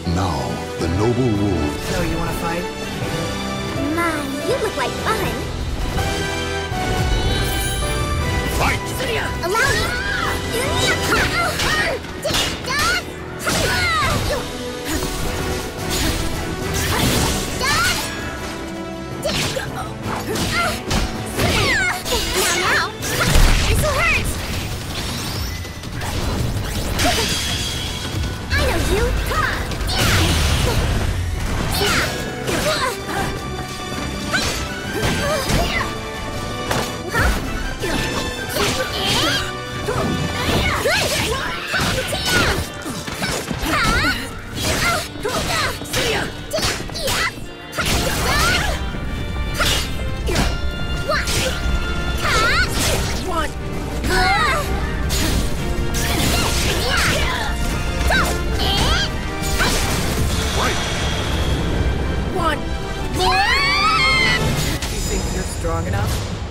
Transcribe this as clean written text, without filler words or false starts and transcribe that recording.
Now, the noble wolf. So, you wanna fight? My, you look like fun. Fight! Allow me. Now, this will hurt. I know you. You think you're strong enough?